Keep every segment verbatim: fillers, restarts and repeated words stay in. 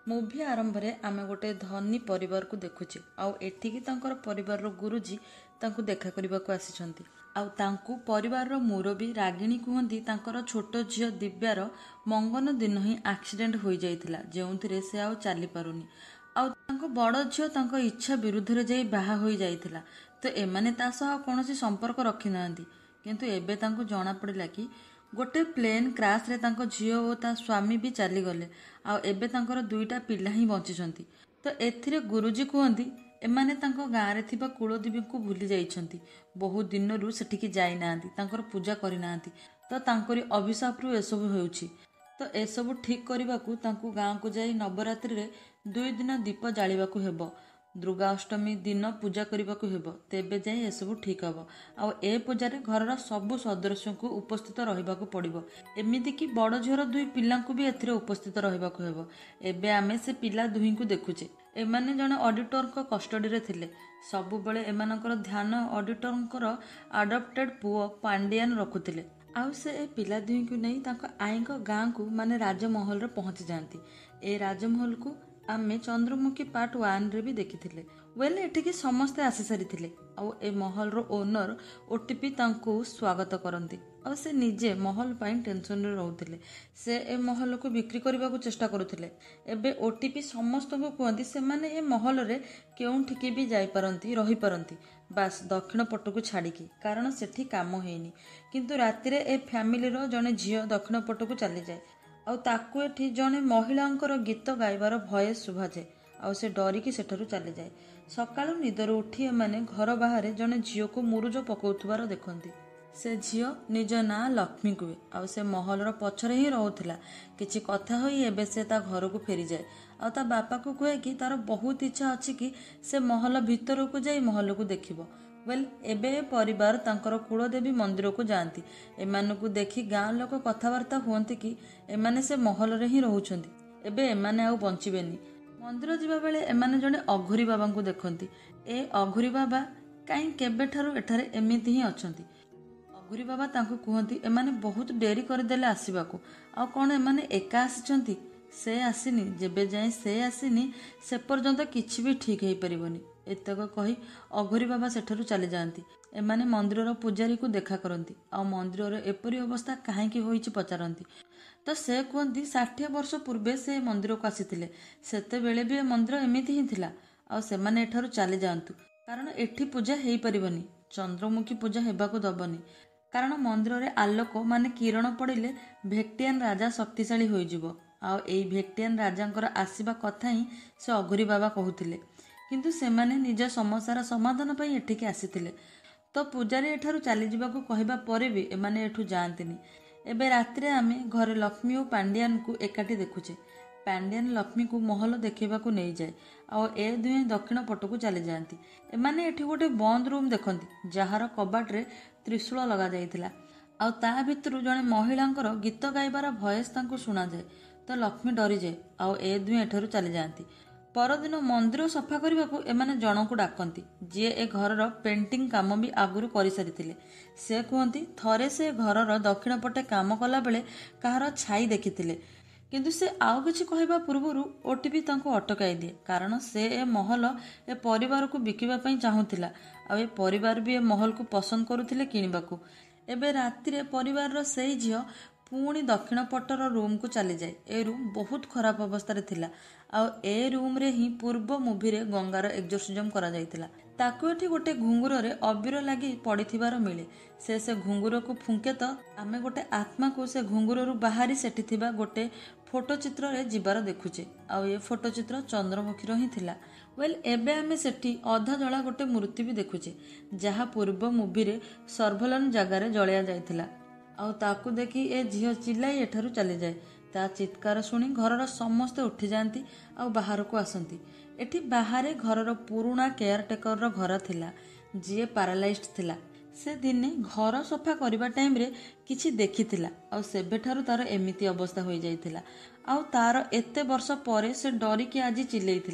Movie आरंभ रे आमे गोटे धनी परिवार को देखुचे आउ एठिकी तांकर परिवार रो गुरुजी तांको देखा करबा को आसीछंती आउ तांको परिवार रो मुरबी रागिणी कुहंती तांकर छोट झियो दिव्यार मंगन दिन ही एक्सीडेंट होई जाइतिला जेउंथिरे से आउ चाली पारुनी आउ तांको बड़ झियो तांको इच्छा विरुद्ध रे जाई बाहा होई जाइतिला तो एमाने ता सह कोनोसी संपर्क रखि नांती किंतु एबे तांको जाना पड़िला कि गोटे प्लेन क्राश रे तांको झियो ओ ता स्वामी भी चली गले आ एबे तांकर दुईटा पिला ही बंचिछंती तो एथिरे गुरुजी कहंती एमाने तांको गाँ रे थिबा कुलदेवी को भूली जाइछंती बहुत दिन रु सेठिकी जाई नांती तांकर पूजा करि नांती तो तांकरी अभिशाप रु एसबु हेउछि तो एसबु ठीक करबा को तांको गाँ को जाई नवरात्रि रे दुई दिन दीप जालिबा को हेबो दुर्गा अष्टमी दिन पूजा करने को हेबो तेबे जाए एसबू ठीक हम आउ ए पूजारे घर सबु सदस्य को उपस्थित रहा पड़ो एमती कि बड़ झीर दुई पिला भी एथिरे उपस्थित रहा हेबो एबे आमे से पिला दुही को देखुचे एमाने जने ऑडिटर को कस्टडी रे थिले सबु बेले एमानकर ध्यान ऑडिटर अडॉप्टेड पुओ पांडियान रखुतिले आउ से ए पिला दुही को नहीं तांको आईको गाँ को माने राजमहल रे पहुंची जाती ए राजमहल को आमे चंद्रमुखी पार्ट वन रे भी देखी थिले वेल एठिकी समस्ते आसी सारी थिले आउ ए महल रो ओनर ओटीपी तांको स्वागत करंती आ से निजे महल पाइन टेंशन रे रहउथिले से ए महल को बिक्री करबा को चेष्टा करूथिले एबे ओटीपी समस्त को कहंती से माने ए महल रे केउं ठिकी भी जाई परंती रही परंती बास दक्षिण पट को छाड़ी की कारण सेठी काम हेनी किंतु राति रे ए फैमिली रो जने झियो दक्षिण पट को चली जाए आउ ताकू एठी जने महिलांकर गीत गाइबार भय शुभा जाए आउ से डरिकी सेठारु चली जाए सकाळु निदरु उठी एमाने घर बाहर जने झियो को मुरुज पकाउथुबार देखंती से झियो निज ना लक्ष्मी कुए आउ से महल रो पछरे ही रहउथिला किछि कथा होई एबे से ता घर को फेरी जाए आउ ता बापा को कहे कि तार बहुत इच्छा अछि कि से महल भीतर को जाई महल को देखिबो वेल एबे परिवार तांकर कुलदेवी मंदिर को जाती एमान को देखी गाँ लोक कथबार्ता हुंती कि एमाने से महल रे ही रहउछंती एबे एमाने आउ बंचिबेनी मंदिर जिबा बेले एमाने जने अघोरी बाबा को देखंती ए अघोरी बाबा काई केबे ठारू एठारे एमिति ही अछंती अघोरी बाबा तांको कहंती एमाने बहुत डेरी कर देले आसीबाको आ कोन एमाने एका आसीचंती से आसीनी जेबे जाए से आसीनी से पर्यंत किछि भी ठीक हेई परिबनी एतक कही अघोरी बाबा सेठरू चली जाती एमाने मंदिर पूजारी को देखा करती आ मंदिर एपरी अवस्था कहीं होईछि पचारती तो से कहती षाठिए वर्ष पूर्वे से मंदिर को आसीथिले सेते बेले भी मंदिर एमिति ही थिला आ सेमाने एठारू चली जातु कारण एठी पूजा हेई परिबनी चंद्रमुखी पूजा हेबाको दबनी कारण मंदिर रे आलोक माने किरण पड़िले भेक्टियन राजा शक्तिशाली होई जिवो आ एई भेक्टियन राजांकर आसीबा कथा ही से अघोरी बाबा कहूथिले किंतु सेमाने निज समस्यार समाधान पाई एठिके आसीथिले तो पूजारी एठारू चली जिबाको कहबा परे भी एमाने एठू जांतिनी एबे रात्रे आमे घरे लक्ष्मी और पांडियान को एकाठी देखुचे पांडियान लक्ष्मी को महल देखा को नहीं जाए आ ए दुहे दक्षिण पट को चली जाती एमाने एठी गोटे बंद रूम देखती जार कबाट रे त्रिशूल लगा जाइतिला आ ता भितरु जने महिलांकर गीत गाइबार भयस तांको सुना जाए तो लक्ष्मी डरी जाए आ ए दुहे एठारू चली जाती परदिन मंदिर सफा करने को एमाने जन को डाकती जी ए घर पेंटिंग काम भी आगुरी कर सारी से कहती थरे से घर दक्षिण पटे काम कला बेले कहार छाई देखी किंतु से आउ किछि कहबा पूर्वरु ओटीपी तांको अटकाई दिए कारण से ए महल ए परिवार को बिकिबा पई चाहुथिला आ ए परिवार भी ए महल को पसंद करुथिले किनिबाकू एबे राति रे परिवार रो सेई झियो पुणी दक्षिण पटर रूम को चली जाए ए रूम बहुत खराब अवस्था रे थिला आ ए रूम रे ही पूर्व मूवी रे गंगार एक्सोर्सिज्म करा जाइतिला ताकू एठी गोटे घुंगुर रे अबीर लागि पड़िथिबार मिले से से घुंगुर को फुंके तो आमे गोटे आत्मा को से घुंगुर रु बाहरी सेठी थिबा गोटे फोटो चित्र रे जिबार देखुचे आ ए फोटो चित्र चंद्रमुखी रो ही थिला वेल एबे आमे सेठी अधा जळा गोटे मूर्ति भी देखुचे जहा पूर्व मूवी रे सर्वलन जगह रे जळिया जाइतिला आउ ताकू देखी ए झियो चिल्लाई एठारू चली जाए ता चित्कार शुणी घरर समस्ते उठी जाती आ बाहर को आसती एठी बाहर घरर पुराणा केयरटेकर रो घर थिला जी पारालाइज्ड थिला से दिने घर सफा करबा टाइम रे किछि देखिथिला आ सेबेठारू तार एमिति अवस्था होई जाइथिला आ तार एते वर्ष परे से डरी के आज चिल्लेइथिला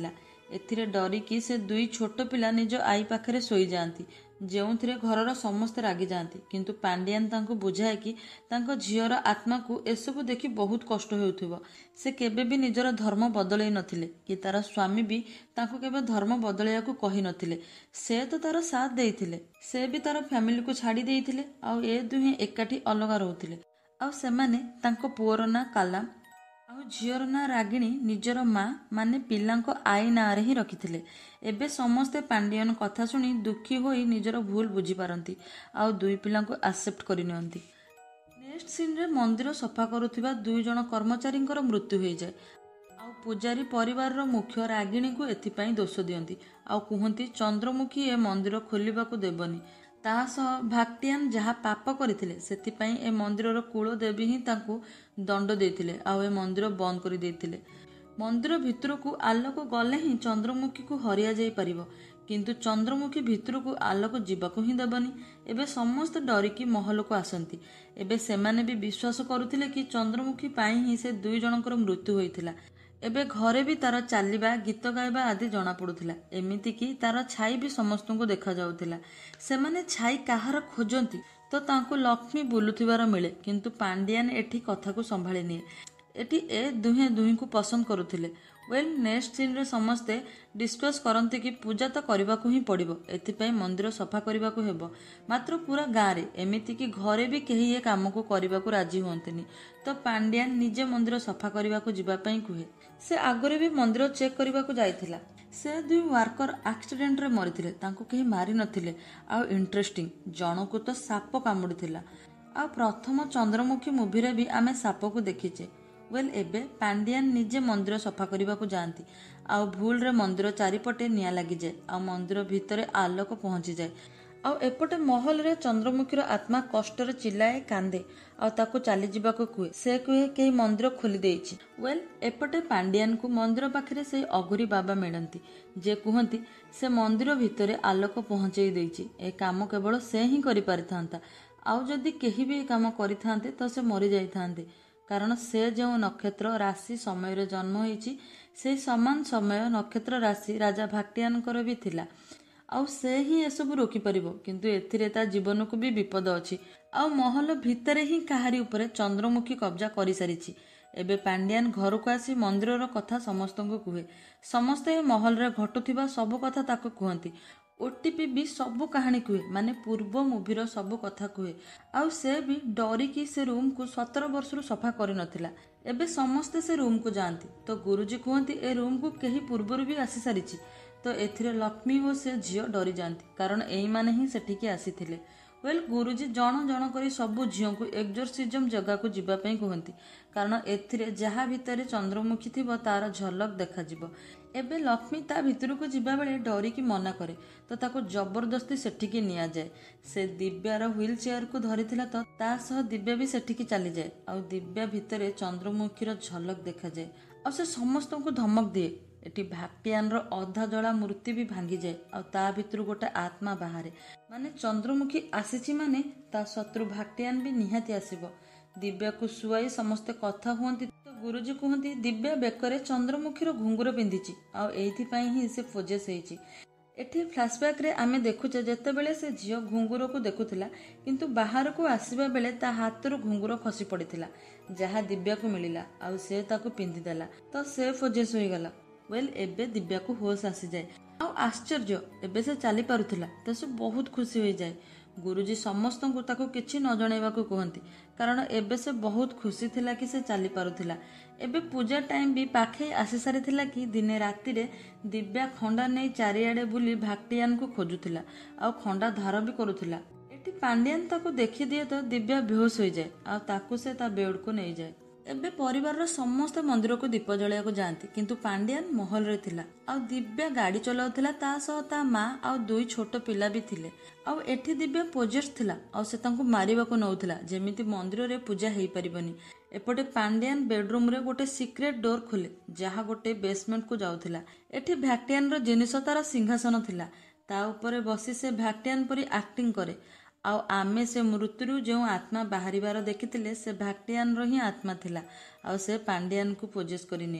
ଏଥିରେ ଡରିକି ସେ ଦୁଇ ଛୋଟ ପିଲା ନିଜ ଆଈ ପାଖରେ ଶୋଇଯାଆନ୍ତି, ଯେଉଁଥିରେ ଘରର ସମସ୍ତେ ରାଗିଯାଆନ୍ତି। କିନ୍ତୁ ପାଣ୍ଡିଆନ ତାଙ୍କୁ ବୁଝାଏ କି ତାଙ୍କ ଝିଅର ଆତ୍ମାକୁ ଏସବୁ ଦେଖି ବହୁତ କଷ୍ଟ ହେଉଥିବ। ସେ କେବେ ବି ନିଜର ଧର୍ମ ବଦଳେଇ ନଥିଲେ କି ତାର ସ୍ୱାମୀ ବି ତାଙ୍କୁ କେବେ ଧର୍ମ ବଦଳେଇବାକୁ କହିନଥିଲେ। ସେ ତ ତାର ସାଥ ଦେଇଥିଲେ, ସେ ବି ତାର ଫ୍ୟାମିଲିକୁ ଛାଡ଼ି ଦେଇଥିଲେ, ଆଉ ଏ ଦୁହେଁ ଏକାଠି ଅଲଗା ରହୁଥିଲେ। ଆଉ ସେମାନେ ତାଙ୍କ ପୁଅର ନାଁ କାଲାମ ଆଉ ଝିଅର ନାଁ ରାଗିଣୀ ନିଜର ମା ମାନେ ପିଲାଙ୍କ ଆଈ ନାଁରେ ହିଁ ରଖିଥିଲେ। ଏବେ ସମସ୍ତେ ପାଣ୍ଡିଆନ କଥା ଶୁଣି ଦୁଃଖୀ ହୋଇ ନିଜର ଭୁଲ ବୁଝିପାରନ୍ତି ଆଉ ଦୁଇ ପିଲାଙ୍କୁ ଆକ୍ସେପ୍ଟ କରିନିଅନ୍ତି। ନେକ୍ସଟ ସିନ୍ରେ ମନ୍ଦିର ସଫା କରୁଥିବା ଦୁଇ ଜଣ କର୍ମଚାରୀଙ୍କର ମୃତ୍ୟୁ ହୋଇଯାଏ ଆଉ ପୂଜାରୀ ପରିବାରର ମୁଖ୍ୟ ରାଗିଣୀକୁ ଏଥିପାଇଁ ଦୋଷ ଦିଅନ୍ତି ଆଉ କୁହନ୍ତି ଚନ୍ଦ୍ରମୁଖୀ ଏ ମନ୍ଦିର ଖୋଲିବାକୁ ଦେବନି। ତା ସହ ଭାଗ୍ଟିଆନ ଯାହା ପାପ କରିଥିଲେ ସେଥିପାଇଁ ଏ ମନ୍ଦିରର କୂଳ ଦେବୀ ହିଁ ତାଙ୍କୁ ଦଣ୍ଡ ଦେଇଥିଲେ ଆଉ ଏ ମନ୍ଦିର ବନ୍ଦ କରିଦେଇଥିଲେ। ମନ୍ଦିର ଭିତରକୁ ଆଲୋକ ଗଲେ ହିଁ ଚନ୍ଦ୍ରମୁଖୀକୁ ହରିଆ ଯାଇପାରିବ, କିନ୍ତୁ ଚନ୍ଦ୍ରମୁଖୀ ଭିତରକୁ ଆଲୋକ ଯିବାକୁ ହିଁ ଦେବନି। ଏବେ ସମସ୍ତେ ଡରିକି ମହଲକୁ ଆସନ୍ତି। ଏବେ ସେମାନେ ବି ବିଶ୍ୱାସ କରୁଥିଲେ କି ଚନ୍ଦ୍ରମୁଖୀ ପାଇଁ ହିଁ ସେ ଦୁଇ ଜଣଙ୍କର ମୃତ୍ୟୁ ହୋଇଥିଲା। ଏବେ ଘରେ ବି ତାର ଚାଲିବା, ଗୀତ ଗାଇବା ଆଦି ଜଣାପଡ଼ୁଥିଲା। ଏମିତିକି ତାର ଛାଇ ବି ସମସ୍ତଙ୍କୁ ଦେଖାଯାଉଥିଲା। ସେମାନେ ଛାଇ କାହାର ଖୋଜନ୍ତି ତ ତାଙ୍କୁ ଲକ୍ଷ୍ମୀ ବୁଲୁଥିବାର ମିଳେ, କିନ୍ତୁ ପାଣ୍ଡିଆନ ଏଠି କଥାକୁ ସମ୍ଭାଳି ନିଏ। ଏଠି ଏ ଦୁହେଁ ଦୁହିଁଙ୍କୁ ପସନ୍ଦ କରୁଥିଲେ। ୱେଲ୍ ନେକ୍ସଟ ସିନ୍ରେ ସମସ୍ତେ ଡିସ୍କସ୍ କରନ୍ତି କି ପୂଜା ତ କରିବାକୁ ହିଁ ପଡ଼ିବ, ଏଥିପାଇଁ ମନ୍ଦିର ସଫା କରିବାକୁ ହେବ, ମାତ୍ର ପୁରା ଗାଁରେ। ଏମିତିକି ଘରେ ବି କେହି ଏ କାମକୁ କରିବାକୁ ରାଜି ହୁଅନ୍ତିନି। ତ ପାଣ୍ଡିଆନ ନିଜେ ମନ୍ଦିର ସଫା କରିବାକୁ ଯିବା ପାଇଁ କୁହେ। ସେ ଆଗରେ ବି ମନ୍ଦିର ଚେକ୍ କରିବାକୁ ଯାଇଥିଲା। ସେ ଦୁଇ ୱାର୍କର ଆକ୍ସିଡେଣ୍ଟରେ ମରିଥିଲେ, ତାଙ୍କୁ କେହି ମାରି ନଥିଲେ। ଆଉ ଇଣ୍ଟରେଷ୍ଟିଂ, ଜଣକୁ ତ ସାପ କାମୁଡ଼ିଥିଲା। ଆଉ ପ୍ରଥମ ଚନ୍ଦ୍ରମୁଖୀ ମୁଭିରେ ବି ଆମେ ସାପକୁ ଦେଖିଛେ। ୱେଲ୍ ଏବେ ପାଣ୍ଡିଆନ ନିଜେ ମନ୍ଦିର ସଫା କରିବାକୁ ଯାଆନ୍ତି ଆଉ ଭୁଲରେ ମନ୍ଦିର ଚାରିପଟେ ନିଆଁ ଲାଗିଯାଏ ଆଉ ମନ୍ଦିର ଭିତରେ ଆଲୋକ ପହଞ୍ଚିଯାଏ। ଆଉ ଏପଟେ ମହଲରେ ଚନ୍ଦ୍ରମୁଖୀର ଆତ୍ମା କଷ୍ଟରେ ଚିଲ୍ଲାଏ, କାନ୍ଦେ ଆଉ ତାକୁ ଚାଲିଯିବାକୁ କୁହେ। ସେ କୁହେ କେହି ମନ୍ଦିର ଖୋଲି ଦେଇଛି। ୱେଲ୍ ଏପଟେ ପାଣ୍ଡିଆନକୁ ମନ୍ଦିର ପାଖରେ ସେଇ ଅଘୋରୀ ବାବା ମିଳନ୍ତି, ଯିଏ କୁହନ୍ତି ସେ ମନ୍ଦିର ଭିତରେ ଆଲୋକ ପହଞ୍ଚେଇ ଦେଇଛି। ଏ କାମ କେବଳ ସେ ହିଁ କରିପାରିଥାନ୍ତା, ଆଉ ଯଦି କେହି ବି ଏ କାମ କରିଥାନ୍ତେ ତ ସେ ମରିଯାଇଥାନ୍ତେ, କାରଣ ସେ ଯେଉଁ ନକ୍ଷତ୍ର ରାଶି ସମୟରେ ଜନ୍ମ ହୋଇଛି ସେହି ସମାନ ସମୟ ନକ୍ଷତ୍ର ରାଶି ରାଜା ଭାଗ୍ଟିଆନଙ୍କର ବି ଥିଲା। ଆଉ ସେ ହିଁ ଏସବୁ ରୋକିପାରିବ, କିନ୍ତୁ ଏଥିରେ ତା ଜୀବନକୁ ବି ବିପଦ ଅଛି। ଆଉ ମହଲ ଭିତରେ ହିଁ କାହାରି ଉପରେ ଚନ୍ଦ୍ରମୁଖୀ କବ୍ଜା କରିସାରିଛି। ଏବେ ପାଣ୍ଡିଆନ ଘରକୁ ଆସି ମନ୍ଦିରର କଥା ସମସ୍ତଙ୍କୁ କୁହେ। ସମସ୍ତେ ମହଲରେ ଘଟୁଥିବା ସବୁ କଥା ତାକୁ କୁହନ୍ତି। ଓଟିପି ବି ସବୁ କାହାଣୀ କୁହେ, ମାନେ ପୂର୍ବ ମୁଭିର ସବୁ କଥା କୁହେ। ଆଉ ସେ ବି ଡରିକି ସେ ରୁମକୁ ସତର ବର୍ଷରୁ ସଫା କରିନଥିଲା। ଏବେ ସମସ୍ତେ ସେ ରୁମକୁ ଯାଆନ୍ତି ତ ଗୁରୁଜୀ କୁହନ୍ତି ଏ ରୁମକୁ କେହି ପୂର୍ବରୁ ବି ଆସିସାରିଛି। ତ ଏଥିରେ ଲକ୍ଷ୍ମୀ ଓ ସେ ଝିଅ ଡରିଯାଆନ୍ତି, କାରଣ ଏଇମାନେ ହିଁ ସେଠିକି ଆସିଥିଲେ। ୱେଲ୍ ଗୁରୁଜୀ ଜଣ ଜଣ କରି ସବୁ ଝିଅଙ୍କୁ ଏକ୍ସୋର୍ସିଜମ ଜାଗାକୁ ଯିବା ପାଇଁ କୁହନ୍ତି, କାରଣ ଏଥିରେ ଯାହା ଭିତରେ ଚନ୍ଦ୍ରମୁଖୀ ଥିବ ତାର ଝଲକ ଦେଖାଯିବ। ଏବେ ଲକ୍ଷ୍ମୀ ତା ଭିତରକୁ ଯିବାବେଳେ ଡରିକି ମନା କରେ, ତ ତାକୁ ଜବରଦସ୍ତି ସେଠିକି ନିଆଯାଏ। ସେ ଦିବ୍ୟାର ହ୍ୱିଲ ଚେୟାରକୁ ଧରିଥିଲା ତ ତା ସହ ଦିବ୍ୟା ବି ସେଠିକି ଚାଲିଯାଏ ଆଉ ଦିବ୍ୟା ଭିତରେ ଚନ୍ଦ୍ରମୁଖୀର ଝଲକ ଦେଖାଯାଏ ଆଉ ସେ ସମସ୍ତଙ୍କୁ ଧମକ ଦିଏ। ଏଠି ଭାଗ୍ଟିଆନର ଅଧା ଜଳା ମୂର୍ତ୍ତି ବି ଭାଙ୍ଗିଯାଏ ଆଉ ତା ଭିତରୁ ଗୋଟେ ଆତ୍ମା ବାହାରେ, ମାନେ ଚନ୍ଦ୍ରମୁଖୀ ଆସିଛି ମାନେ ତା ଶତ୍ରୁ ଭାଗ୍ଟିଆନ ବି ନିହାତି ଆସିବ। ଦିବ୍ୟାକୁ ଶୁଆଇ ସମସ୍ତେ କଥା ହୁଅନ୍ତି ତ ଗୁରୁଜୀ କୁହନ୍ତି ଦିବ୍ୟା ବେକରେ ଚନ୍ଦ୍ରମୁଖୀର ଘୁଙ୍ଗୁର ପିନ୍ଧିଛି ଆଉ ଏଇଥିପାଇଁ ହିଁ ସେ ଫୋଜେସ୍ ହେଇଛି। ଏଠି ଫ୍ଲାସବ୍ୟାକ୍ରେ ଆମେ ଦେଖୁଛେ ଯେତେବେଳେ ସେ ଝିଅ ଘୁଙ୍ଗୁରକୁ ଦେଖୁଥିଲା, କିନ୍ତୁ ବାହାରକୁ ଆସିବା ବେଳେ ତା ହାତରୁ ଘୁଙ୍ଗୁର ଖସି ପଡ଼ିଥିଲା, ଯାହା ଦିବ୍ୟାକୁ ମିଳିଲା ଆଉ ସେ ତାକୁ ପିନ୍ଧିଦେଲା, ତ ସେ ଫୋଜେସ୍ ହୋଇଗଲା। ୱେଲ୍ ଏବେ ଦିବ୍ୟାକୁ ହୋସ୍ ଆସିଯାଏ ଆଉ ଆଶ୍ଚର୍ଯ୍ୟ, ଏବେ ସେ ଚାଲିପାରୁଥିଲା ତ ସେ ବହୁତ ଖୁସି ହୋଇଯାଏ। ଗୁରୁଜୀ ସମସ୍ତଙ୍କୁ ତାକୁ କିଛି ନ ଜଣାଇବାକୁ କୁହନ୍ତି, କାରଣ ଏବେ ସେ ବହୁତ ଖୁସି ଥିଲା କି ସେ ଚାଲିପାରୁଥିଲା। ଏବେ ପୂଜା ଟାଇମ୍ ବି ପାଖେଇ ଆସିସାରିଥିଲା କି ଦିନେ ରାତିରେ ଦିବ୍ୟା ଖଣ୍ଡା ନେଇ ଚାରିଆଡ଼େ ବୁଲି ଭାଗ୍ଟିଆନକୁ ଖୋଜୁଥିଲା ଆଉ ଖଣ୍ଡା ଧାର ବି କରୁଥିଲା। ଏଠି ପାଣ୍ଡିଆନ ତାକୁ ଦେଖିଦିଏ ତ ଦିବ୍ୟା ବେହୋସ ହୋଇଯାଏ ଆଉ ତାକୁ ସେ ତା ବେଡ୍କୁ ନେଇଯାଏ। ଏବେ ପରିବାରର ସମସ୍ତେ ମନ୍ଦିରକୁ ଦୀପ ଜଳାଇବାକୁ ଯାଆନ୍ତି, କିନ୍ତୁ ପାଣ୍ଡିଆନ ମହଲରେ ଥିଲା ଆଉ ଦିବ୍ୟା ଗାଡ଼ି ଚଲାଉଥିଲା, ତା ସହ ତା ମା ଆଉ ଦୁଇ ଛୋଟ ପିଲା ବି ଥିଲେ। ଆଉ ଏଠି ଦିବ୍ୟା ପୋଜେସ୍ ଥିଲା ଆଉ ସେ ତାଙ୍କୁ ମାରିବାକୁ ନେଉଥିଲା, ଯେମିତି ମନ୍ଦିରରେ ପୂଜା ହେଇପାରିବନି। ଏପଟେ ପାଣ୍ଡିଆନ ବେଡରୁମରେ ଗୋଟେ ସିକ୍ରେଟ୍ ଡୋର ଖୋଲେ, ଯାହା ଗୋଟେ ବେସମେଣ୍ଟକୁ ଯାଉଥିଲା। ଏଠି ଭାଗ୍ଟିଆନର ଜିନିଷ ତାର ସିଂହାସନ ଥିଲା, ତା ଉପରେ ବସି ସେ ଭାଗ୍ଟିଆନ ପରି ଆକ୍ଟିଂ କରେ। ଆଉ ଆମେ ସେ ମୃତ୍ୟୁରୁ ଯେଉଁ ଆତ୍ମା ବାହାରିବାର ଦେଖିଥିଲେ ସେ ଭାଗ୍ଟିଆନର ହିଁ ଆତ୍ମା ଥିଲା ଆଉ ସେ ପାଣ୍ଡିଆନକୁ ପୋଜେସ୍ କରିନିଏ।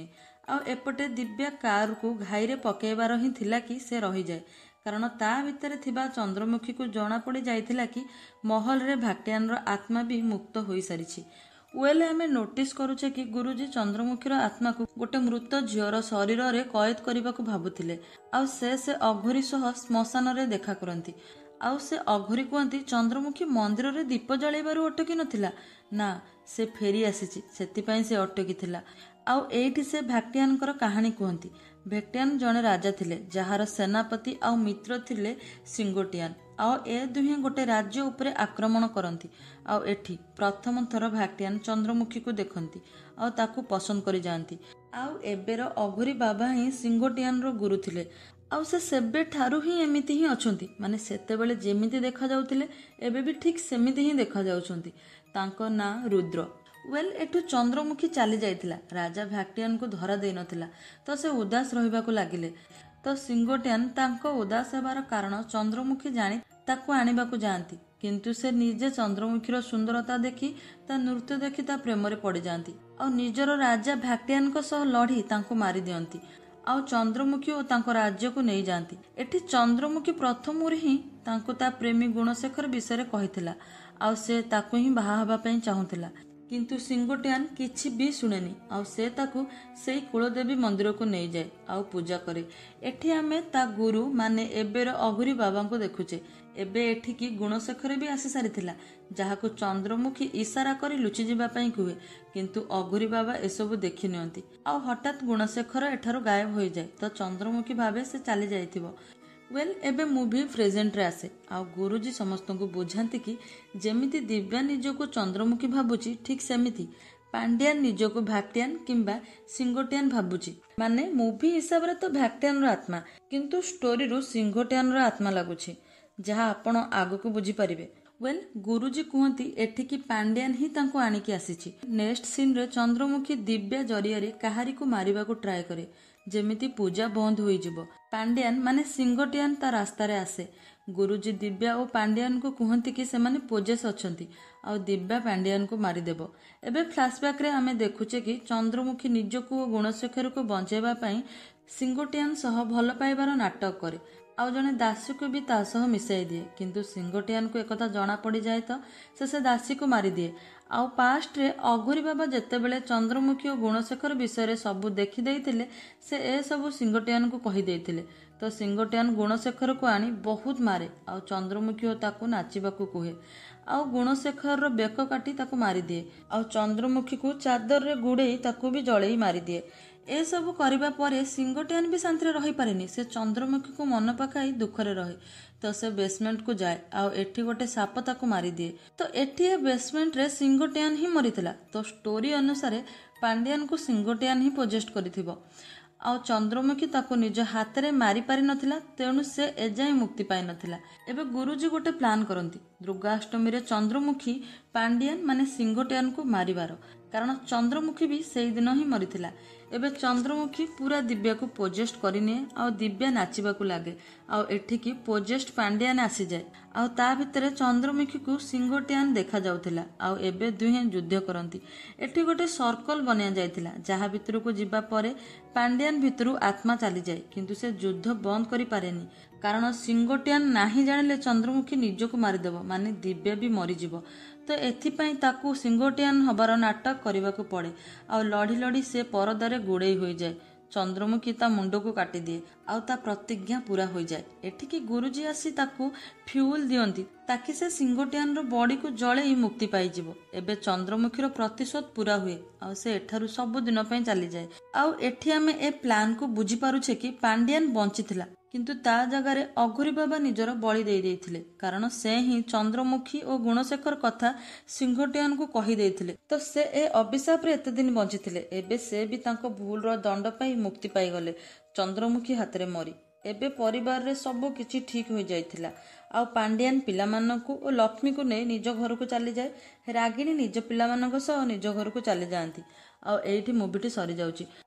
ଆଉ ଏପଟେ ଦିବ୍ୟା କାରକୁ ଘାଇରେ ପକାଇବାର ହିଁ ଥିଲା କି ସେ ରହିଯାଏ, କାରଣ ତା ଭିତରେ ଥିବା ଚନ୍ଦ୍ରମୁଖୀକୁ ଜଣାପଡ଼ି ଯାଇଥିଲା କି ମହଲରେ ଭାଗ୍ୟାନର ଆତ୍ମା ବି ମୁକ୍ତ ହୋଇସାରିଛି। ୱେଲ୍ ଆମେ ନୋଟିସ୍ କରୁଛେ କି ଗୁରୁଜୀ ଚନ୍ଦ୍ରମୁଖୀର ଆତ୍ମାକୁ ଗୋଟେ ମୃତ ଝିଅର ଶରୀରରେ କଏଦ କରିବାକୁ ଭାବୁଥିଲେ, ଆଉ ସେ ସେ ଅଘୋରୀ ସହ ଶ୍ମଶାନରେ ଦେଖା କରନ୍ତି। ଆଉ ସେ ଅଘୋରୀ କୁହନ୍ତି ଚନ୍ଦ୍ରମୁଖୀ ମନ୍ଦିରରେ ଦୀପ ଜଳାଇବାରୁ ଅଟକି ନଥିଲା, ନା ସେ ଫେରି ଆସିଛି, ସେଥିପାଇଁ ସେ ଅଟକିଥିଲା। ଆଉ ଏଇଠି ସେ ଭାଗ୍ୟାନଙ୍କର କାହାଣୀ କୁହନ୍ତି। ଭେକ୍ଟିଆନ ଜଣେ ରାଜା ଥିଲେ ଯାହାର ସେନାପତି ଆଉ ମିତ୍ର ଥିଲେ ସିଙ୍ଗୋଟିଆନ, ଆଉ ଏ ଦୁହେଁ ଗୋଟେ ରାଜ୍ୟ ଉପରେ ଆକ୍ରମଣ କରନ୍ତି। ଆଉ ଏଠି ପ୍ରଥମ ଥର ଭାଗ୍ୟାନ ଚନ୍ଦ୍ରମୁଖୀକୁ ଦେଖନ୍ତି ଆଉ ତାକୁ ପସନ୍ଦ କରି ଯାଆନ୍ତି। ଆଉ ଏବେର ଅଘୋରୀ ବାବା ହିଁ ସିଙ୍ଗୋଟିଆନର ଗୁରୁ ଥିଲେ, ଆଉ ସେ ସେବେଠାରୁ ହିଁ ଏମିତି ହିଁ ଅଛନ୍ତି, ମାନେ ସେତେବେଳେ ଯେମିତି ଦେଖାଯାଉଥିଲେ ଏବେ ବି ଠିକ୍ ସେମିତି ହିଁ ଦେଖାଯାଉଛନ୍ତି। ତାଙ୍କ ନାଁ ରୁଦ୍ର। ୱେଲ୍ ଏଠୁ ଚନ୍ଦ୍ରମୁଖୀ ଚାଲି ଯାଇଥିଲା, ରାଜା ଭାଗ୍ୟାନକୁ ଧରା ଦେଇନଥିଲା, ତ ସେ ଉଦାସ ରହିବାକୁ ଲାଗିଲେ। ତ ସିଙ୍ଗୋଟିଆନ ତାଙ୍କ ଉଦାସ ହେବାର କାରଣ ଚନ୍ଦ୍ରମୁଖୀ ଜାଣି ତାକୁ ଆଣିବାକୁ ଯାଆନ୍ତି, କିନ୍ତୁ ସେ ନିଜେ ଚନ୍ଦ୍ରମୁଖୀର ସୁନ୍ଦରତା ଦେଖି ତା ନୃତ୍ୟ ଦେଖି ତା ପ୍ରେମରେ ପଡ଼ିଯାଆନ୍ତି ଆଉ ନିଜର ରାଜା ଭାଗ୍ୟାନଙ୍କ ସହ ଲଢ଼ି ତାଙ୍କୁ ମାରିଦିଅନ୍ତି ଆଉ ଚନ୍ଦ୍ରମୁଖୀ ଓ ତାଙ୍କ ରାଜ୍ୟକୁ ନେଇଯାଆନ୍ତି। ଏଠି ଚନ୍ଦ୍ରମୁଖୀ ପ୍ରଥମରୁ ହିଁ ତାଙ୍କୁ ତା ପ୍ରେମୀ ଗୁଣଶେଖର ବିଷୟରେ କହିଥିଲା ଆଉ ସେ ତାକୁ ହିଁ ବାହା ହେବା ପାଇଁ ଚାହୁଁଥିଲା, କିନ୍ତୁ ସିଙ୍ଗୋଟିଆନ କିଛି ବି ଶୁଣେନି ଆଉ ସେ ତାକୁ ସେଇ କୁଳଦେବୀ ମନ୍ଦିରକୁ ନେଇଯାଏ ଆଉ ପୂଜା କରେ। ଏଠି ଆମେ ତା ଗୁରୁ ମାନେ ଏବେର ଅଘୋରୀ ବାବାଙ୍କୁ ଦେଖୁଛେ। ଏବେ ଏଠିକି ଗୁଣଶେଖର ବି ଆସି ସାରିଥିଲା, ଯାହାକୁ ଚନ୍ଦ୍ରମୁଖୀ ଇସାରା କରି ଲୁଚିଯିବା ପାଇଁ କୁହେ, କିନ୍ତୁ ଅଘୋରୀ ବାବା ଏସବୁ ଦେଖି ନିଅନ୍ତି। ଆଉ ହଠାତ୍ ଗୁଣଶେଖର ଏଠାରୁ ଗାୟବ ହୋଇଯାଏ, ତ ଚନ୍ଦ୍ରମୁଖୀ ଭାବେ ସେ ଚାଲି ଯାଇଥିବ। ୱେଲ୍ ଏବେ ମୁଭି ପ୍ରେଜେଣ୍ଟରେ ଆସେ ଆଉ ଗୁରୁଜୀ ସମସ୍ତଙ୍କୁ ବୁଝାନ୍ତି କି ଯେମିତି ଦିବ୍ୟା ନିଜକୁ ଚନ୍ଦ୍ରମୁଖୀ ଭାବୁଛି, ଠିକ୍ ସେମିତି ପାଣ୍ଡିଆନ ନିଜକୁ ଭାଗ୍ୟାନ କିମ୍ବା ସିଙ୍ଗୋଟିଆନ ଭାବୁଛି। ମାନେ ମୁଭି ହିସାବରେ ତ ଭାଗ୍ୟାନର ଆତ୍ମା, କିନ୍ତୁ ଷ୍ଟୋରିରୁ ସିଙ୍ଗୋଟିଆନର ଆତ୍ମା ଲାଗୁଛି, ଯାହା ଆପଣ ଆଗକୁ ବୁଝିପାରିବେ। ୱେଲ୍ ଗୁରୁଜୀ କୁହନ୍ତି ଏଠିକି ପାଣ୍ଡିଆନ ହିଁ ତାଙ୍କୁ ଆଣିକି ଆସିଛି। ନେକ୍ସଟ ସିନ୍ରେ ଚନ୍ଦ୍ରମୁଖୀ ଦିବ୍ୟା ଜରିଆରେ କାହାରିକୁ ମାରିବାକୁ ଟ୍ରାଏ କରେ, ଯେମିତି ପୂଜା ବନ୍ଦ ହୋଇଯିବ। ପାଣ୍ଡିଆନ ମାନେ ସିଙ୍ଗୋଟିଆନ ତା ରାସ୍ତାରେ ଆସେ। ଗୁରୁଜୀ ଦିବ୍ୟା ଓ ପାଣ୍ଡିଆନକୁ କୁହନ୍ତି କି ସେମାନେ ପୋଜେସ୍ ଅଛନ୍ତି ଆଉ ଦିବ୍ୟା ପାଣ୍ଡିଆନକୁ ମାରିଦେବ। ଏବେ ଫ୍ଲାସବ୍ୟାକ୍ରେ ଆମେ ଦେଖୁଛେ କି ଚନ୍ଦ୍ରମୁଖୀ ନିଜକୁ ଓ ଗୁଣଶେଖରକୁ ବଞ୍ଚାଇବା ପାଇଁ ସିଙ୍ଗୋଟିଆନ ସହ ଭଲ ପାଇବାର ନାଟକ କରେ ଆଉ ଜଣେ ଦାସୀକୁ ବି ତା ସହ ମିଶାଇ ଦିଏ, କିନ୍ତୁ ସିଙ୍ଗୋଟିଆନକୁ ଏକଥା ଜଣା ପଡ଼ିଯାଏ ତ ସେ ସେ ଦାସୀକୁ ମାରିଦିଏ। ଆଉ ପାଷ୍ଟରେ ଅଘୋରୀ ବାବା ଯେତେବେଳେ ଚନ୍ଦ୍ରମୁଖୀ ଓ ଗୁଣଶେଖର ବିଷୟରେ ସବୁ ଦେଖିଦେଇଥିଲେ ସେ ଏସବୁ ସିଙ୍ଗୋଟିଆନକୁ କହିଦେଇଥିଲେ, ତ ସିଙ୍ଗୋଟିଆନ ଗୁଣଶେଖରକୁ ଆଣି ବହୁତ ମାରେ ଆଉ ଚନ୍ଦ୍ରମୁଖୀ ଓ ତାକୁ ନାଚିବାକୁ କୁହେ ଆଉ ଗୁଣଶେଖରର ବେକ କାଟି ତାକୁ ମାରିଦିଏ ଆଉ ଚନ୍ଦ୍ରମୁଖୀକୁ ଚାଦରରେ ଗୁଡ଼େଇ ତାକୁ ବି ଜଳେଇ ମାରିଦିଏ। ଏସବୁ କରିବା ପରେ ସିଙ୍ଗୋଟିଆନ ବି ଶାନ୍ତିରେ ରହିପାରେନି, ସେ ଚନ୍ଦ୍ରମୁଖୀକୁ ମନ ପକାଇ ଦୁଃଖରେ ରହେ। ତ ସେ ବେସମେଣ୍ଟକୁ ଯାଏ ଆଉ ଏଠି ଗୋଟେ ସାପ ତାକୁ ମାରିଦିଏ। ତ ଏଠି ଏ ବେସମେଣ୍ଟରେ ସିଙ୍ଗୋଟିଆନ ହିଁ ମରିଥିଲା। ତ ଷ୍ଟୋରି ଅନୁସାରେ ପାଣ୍ଡିଆନକୁ ସିଙ୍ଗୋଟିଆନ ହିଁ ପୋଜେଷ୍ଟ କରିଥିବ ଆଉ ଚନ୍ଦ୍ରମୁଖୀ ତାକୁ ନିଜ ହାତରେ ମାରିପାରି ନଥିଲା, ତେଣୁ ସେ ଏଯାଏଁ ମୁକ୍ତି ପାଇନଥିଲା। ଏବେ ଗୁରୁଜୀ ଗୋଟେ ପ୍ଲାନ୍ କରନ୍ତି ଦୁର୍ଗାଷ୍ଟମୀରେ ଚନ୍ଦ୍ରମୁଖୀ ପାଣ୍ଡିଆନ ମାନେ ସିଙ୍ଗୋଟିଆନକୁ ମାରିବାର, କାରଣ ଚନ୍ଦ୍ରମୁଖୀ ବି ସେଇଦିନ ହିଁ ମରିଥିଲା। ଏବେ ଚନ୍ଦ୍ରମୁଖୀ ପୁରା ଦିବ୍ୟାକୁ ପୋଜେଷ୍ଟ କରିନିଏ ଆଉ ଦିବ୍ୟା ନାଚିବାକୁ ଲାଗେ ଆଉ ଏଠିକି ପୋଜେଷ୍ଟ ପାଣ୍ଡିଆନ ଆସିଯାଏ ଆଉ ତା ଭିତରେ ଚନ୍ଦ୍ରମୁଖୀକୁ ସିଙ୍ଗୋଟିଆନ ଦେଖାଯାଉଥିଲା ଆଉ ଏବେ ଦୁହେଁ ଯୁଦ୍ଧ କରନ୍ତି। ଏଠି ଗୋଟେ ସର୍କଲ ବନା ଯାଇଥିଲା ଯାହା ଭିତରକୁ ଯିବା ପରେ ପାଣ୍ଡିଆନ ଭିତରୁ ଆତ୍ମା ଚାଲିଯାଏ, କିନ୍ତୁ ସେ ଯୁଦ୍ଧ ବନ୍ଦ କରିପାରେନି, କାରଣ ସିଙ୍ଗୋଟିଆନ ନାହିଁ ଜାଣିଲେ ଚନ୍ଦ୍ରମୁଖୀ ନିଜକୁ ମାରିଦେବ, ମାନେ ଦିବ୍ୟା ବି ମରିଯିବ। ତ ଏଥିପାଇଁ ତାକୁ ସିଙ୍ଗୋଟିଆନ ହବାର ନାଟକ କରିବାକୁ ପଡ଼େ ଆଉ ଲଢ଼ି ଲଢ଼ି ସେ ପରଦାରେ ଗୋଡ଼େଇ ହୋଇଯାଏ। ଚନ୍ଦ୍ରମୁଖୀ ତା ମୁଣ୍ଡକୁ କାଟିଦିଏ ଆଉ ତା ପ୍ରତିଜ୍ଞା ପୁରା ହୋଇଯାଏ। ଏଠିକି ଗୁରୁଜୀ ଆସି ତାକୁ ଫ୍ୟୁଲ ଦିଅନ୍ତି ତାକି ସେ ସିଙ୍ଗୋଟିଆନର ବଡିକୁ ଜଳେଇ ମୁକ୍ତି ପାଇଯିବ। ଏବେ ଚନ୍ଦ୍ରମୁଖୀର ପ୍ରତିଶୋଧ ପୁରା ହୁଏ ଆଉ ସେ ଏଠାରୁ ସବୁଦିନ ପାଇଁ ଚାଲିଯାଏ। ଆଉ ଏଠି ଆମେ ଏ ପ୍ଲାନକୁ ବୁଝିପାରୁଛେ କି ପାଣ୍ଡିଆନ ବଞ୍ଚିଥିଲା, କିନ୍ତୁ ତା ଜାଗାରେ ଅଘୋରୀ ବାବା ନିଜର ବଳି ଦେଇ ଦେଇଥିଲେ, କାରଣ ସେ ହିଁ ଚନ୍ଦ୍ରମୁଖୀ ଓ ଗୁଣଶେଖର କଥା ସିଙ୍ଗୋଟିଆନକୁ କହିଦେଇଥିଲେ। ତ ସେ ଏ ଅଭିଶାପରେ ଏତେ ଦିନ ବଞ୍ଚିଥିଲେ, ଏବେ ସେ ବି ତାଙ୍କ ଭୁଲର ଦଣ୍ଡ ପାଇ ମୁକ୍ତି ପାଇଗଲେ ଚନ୍ଦ୍ରମୁଖୀ ହାତରେ ମରି। ଏବେ ପରିବାରରେ ସବୁ କିଛି ଠିକ୍ ହୋଇଯାଇଥିଲା ଆଉ ପାଣ୍ଡିଆନ ପିଲାମାନଙ୍କୁ ଓ ଲକ୍ଷ୍ମୀକୁ ନେଇ ନିଜ ଘରକୁ ଚାଲିଯାଏ। ରାଗିଣୀ ନିଜ ପିଲାମାନଙ୍କ ସହ ନିଜ ଘରକୁ ଚାଲିଯାଆନ୍ତି ଆଉ ଏଇଠି ମୁଭିଟି ସରିଯାଉଛି।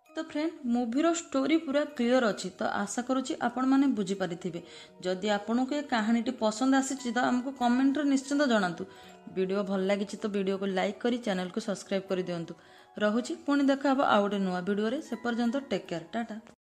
तो फ्रेंड मूवीर स्टोरी पूरा क्लियर अच्छी तो आशा करुँची आपण मैंने बुझीपारे जदि आपन को ये कहानीटी पसंद आसी तो आमको कमेंट निश्चिंत जनातु वीडियो भल लगी तो वीडियो को लाइक करी चैनल को सब्सक्राइब कर दिंतु रहुची पुणी देखा आउ गोटे नुआ वीडियो से पर्यंत टेक केयर टाटा।